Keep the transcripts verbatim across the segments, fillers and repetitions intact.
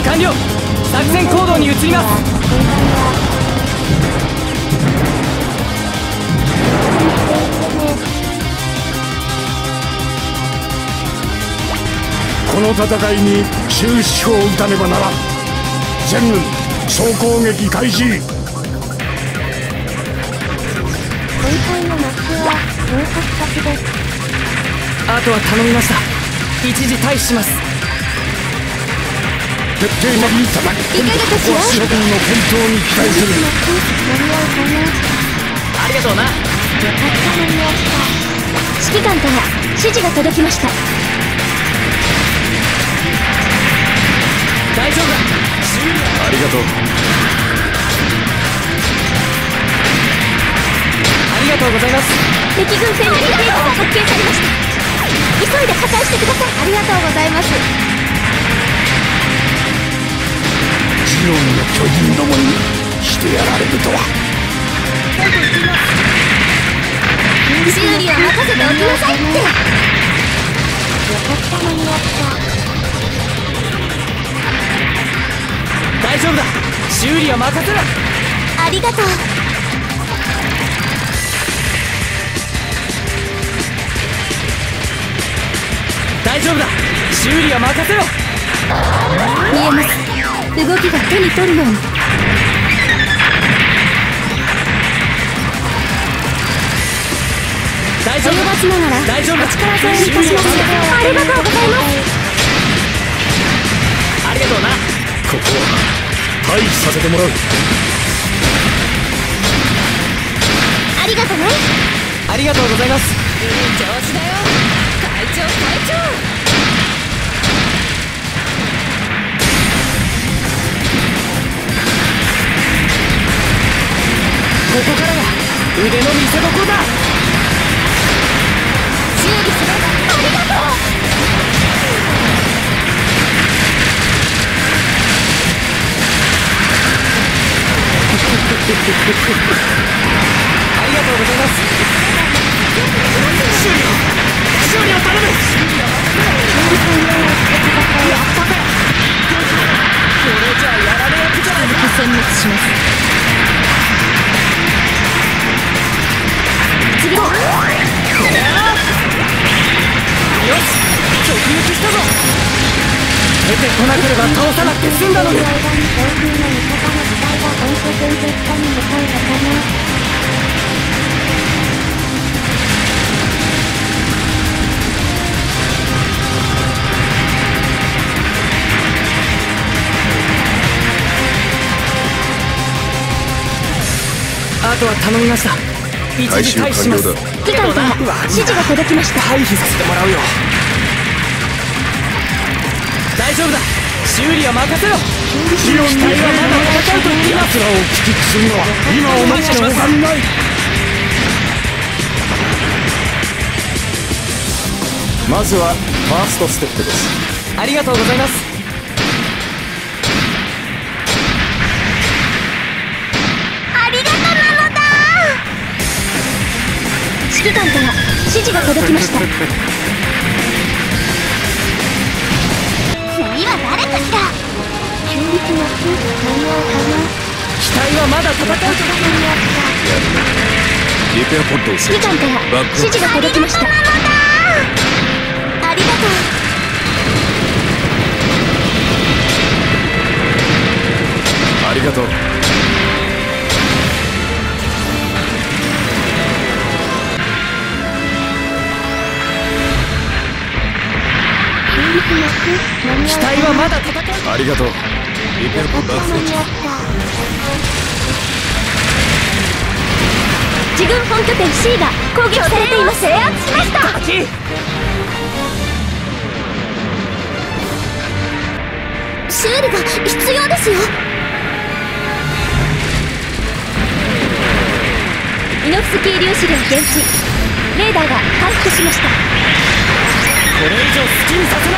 備完了。作戦行動に移ります。 この戦いに終止符を打たねばならん。全軍総攻撃開始。 今回のマップは合格先です。 あとは頼みました。一時退避します。 徹底的に叩き込んでここは諸君の健闘に期待する。 ありがとうな。 よかった間に合った。指揮官から指示が届きました。 大丈夫だ。 ありがとう。 ありがとうございます。 敵軍戦のデータが発見されました。急いで破壊してください。ありがとうございます。 ジオンの巨人どもにしてやられるとは。 修理は任せておきなさいって。よかった間に合った。 大丈夫だ。修理は任せろ。 ありがとう。 大丈夫だ。修理は任せろ。 見えます。動きが手に取るように。 大丈夫。 及ばずながら大丈夫。 お力添えいたします。ありがとうございます。 ありがとうな。 ここは退避させてもらう。 ありがとね。 ありがとうございます。 調子だよ隊長隊長。 ここからが腕の見せ所だ。 修理する。ありがとう。 ありがとうございます。修理を修理を頼む。やったぜ。これじゃやられ役じゃないか。 殲滅します。次だ。よし直撃したぞ。出てこなければ倒さなくて済んだのに。あとは頼みました。一時退避します。 機関から指示が届きました。 退避させてもらうよ。大丈夫だ。修理は任せろ。 ジオンにはまだ戦うと言います。奴らを駆逐するのは今をもって他にない。まずはファーストステップです。 ありがとうございます。 指揮官から指示が届きました。次は誰かしら。中立のスープ間に合うかな。 機体はまだ戦うと間に合った。 リペアポッドを設置。 指揮官から指示が届きました。ありがとう。 ありがとう。 機体はまだ戦う。 ありがとう。リペアポッドを設置。 自軍本拠点 C が攻撃されています。制圧しました。修理が必要ですよ。イノフスキー粒子量減衰。レーダーが回復しました。 これ以上好きにさせない。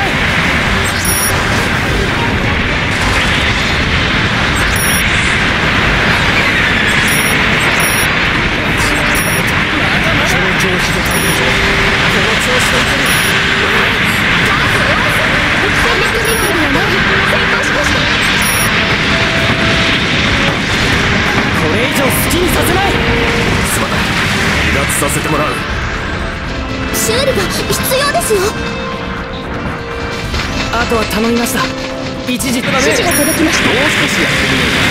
その調子で対応。 この調子でいける。 戦略リフォームの前に成功しました。 させてもらう。 修理が必要ですよ。 あとは頼みました。一時だね。 指示が届きました。 もう少しやってみようか。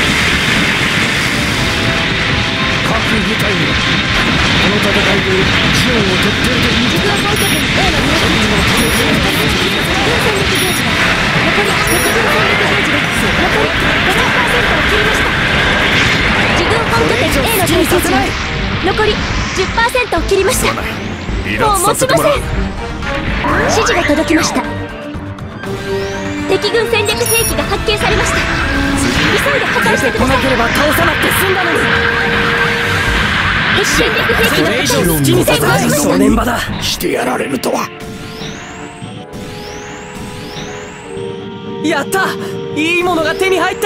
各部隊にこの戦いでジオンを徹底的に自分本拠点 A の入国軍戦力ゲージが残り敵軍戦力ゲージが残り ごじゅっパーセント を切りました。自軍本拠点 A の対戦時残り じゅっパーセント を切りました。 離もう持ちません。 脱させてもらう。 指示が届きました。敵軍戦略兵器が発見されました。急いで破壊してください。 出てこなければ倒さなくて済んだのに。 敵戦略兵器の破壊それ以上好きにさせない。 成功しました。 正念場だ。 してやられるとは。 やった、いいものが手に入った。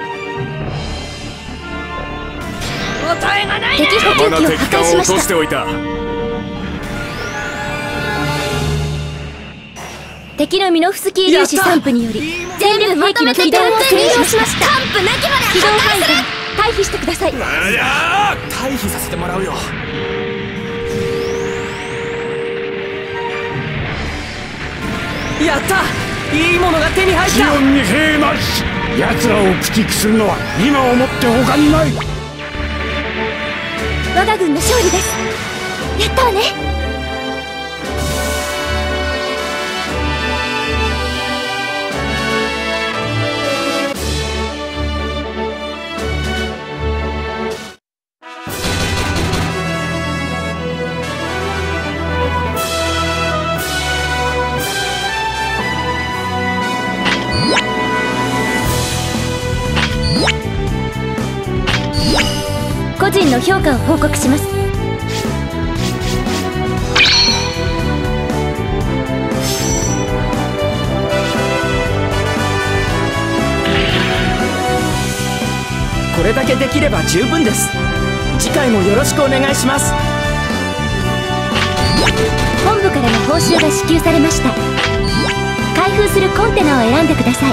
答えがない。 敵補給機を邪魔な敵破壊しまし艦を落としたておいた。 敵のミノフスキー粒子散布により全力兵器の起動を制御しました。起動範囲から退避してください。 ありゃ退避させてもらうよ。やった、いいものが手に入った。 ジオンに兵なし。奴らを駆逐するのは今をもって他にない。 我が軍の勝利です。やったわね。個人の評価を報告します。 これだけできれば十分です。次回もよろしくお願いします。 本部からの報酬が支給されました。開封するコンテナを選んでください。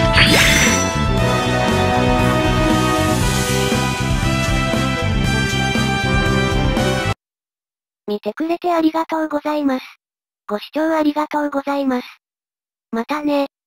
見てくれてありがとうございます。ご視聴ありがとうございます。またね。